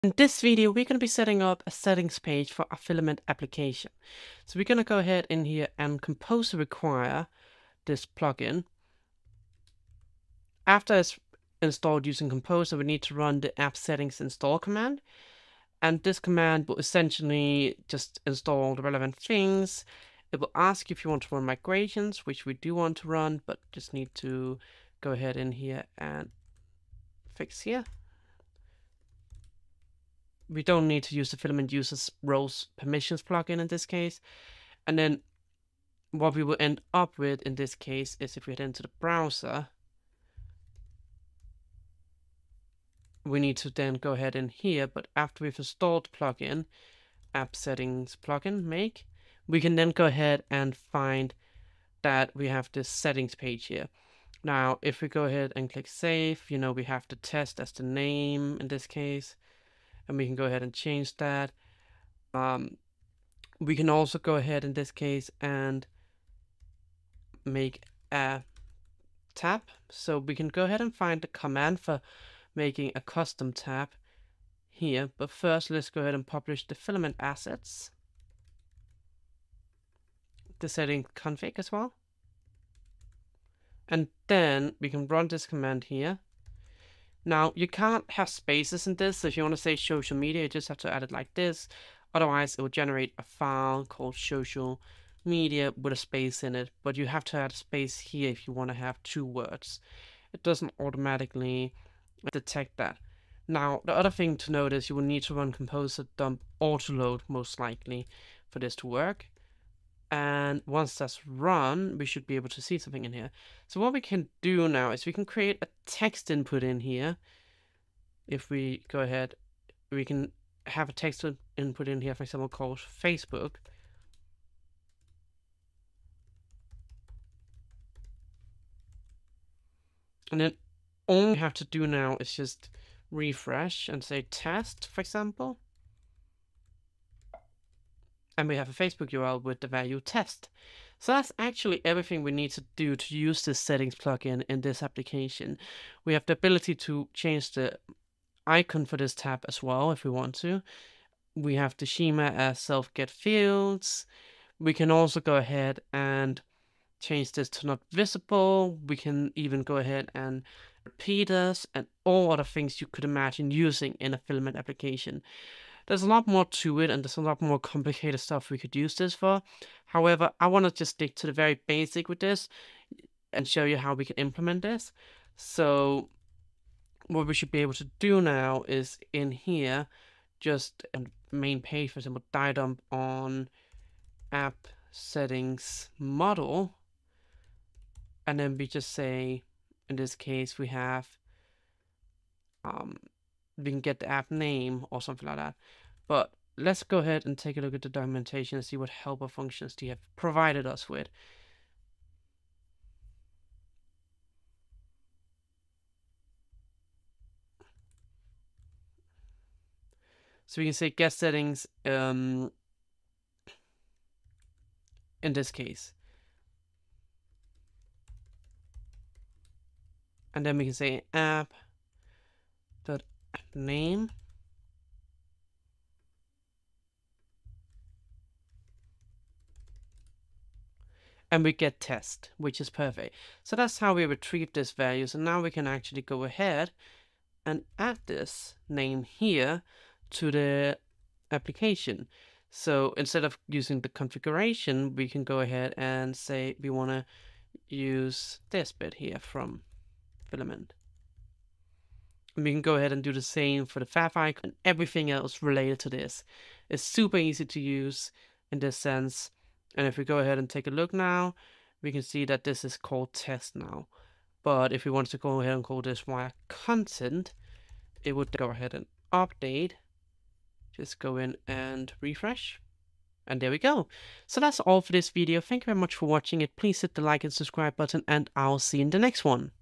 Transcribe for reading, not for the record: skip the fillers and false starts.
In this video, we're going to be setting up a settings page for our Filament application. So we're going to go ahead in here and compose require this plugin. After it's installed using Composer, we need to run the app settings install command. And this command will essentially just install the relevant things. It will ask you if you want to run migrations, which we do want to run, but just need to go ahead in here and fix here. We don't need to use the Filament users roles permissions plugin in this case. And then what we will end up with in this case is if we head into the browser, we need to then go ahead in here, but after we've installed the plugin, app settings plugin make, we can then go ahead and find that we have this settings page here. Now, if we go ahead and click save, we have the test as the name in this case. And we can go ahead and change that. We can also go ahead in this case and make a tab. So we can go ahead and find the command for making a custom tab here. But first, let's go ahead and publish the Filament assets, the setting config as well. And then we can run this command here. Now, you can't have spaces in this, so if you want to say social media, you just have to add it like this. Otherwise, it will generate a file called social media with a space in it, but you have to add a space here if you want to have two words. It doesn't automatically detect that. Now, the other thing to note is you will need to run composer dump autoload most likely for this to work. And once that's run, we should be able to see something in here. So what we can do now is we can create a text input in here. If we go ahead, we can have a text input in here, for example, called Facebook. And then all we have to do now is just refresh and say test, for example. And we have a Facebook URL with the value test. So that's actually everything we need to do to use this settings plugin in this application. We have the ability to change the icon for this tab as well if we want to. We have the schema as self-get fields. We can also go ahead and change this to not visible. We can even go ahead and repeaters and all other things you could imagine using in a Filament application. There's a lot more to it, and there's a lot more complicated stuff we could use this for. However, I want to just stick to the very basic with this and show you how we can implement this. So what we should be able to do now is in here, just a main page, for example, die dump on app settings model. And then we just say, in this case, we have we can get the app name or something like that. But let's go ahead and take a look at the documentation and see what helper functions they have provided us with. So we can say get settings in this case. And then we can say app.name. And we get test, which is perfect. So that's how we retrieve this value. So now we can actually go ahead and add this name here to the application. So instead of using the configuration, we can go ahead and say we want to use this bit here from Filament. And we can go ahead and do the same for the fav icon and everything else related to this. It's super easy to use in this sense. And if we go ahead and take a look now, we can see that this is called test now. But if we want to go ahead and call this wire content, it would go ahead and update. Just go in and refresh. And there we go. So that's all for this video. Thank you very much for watching it. Please hit the like and subscribe button, and I'll see you in the next one.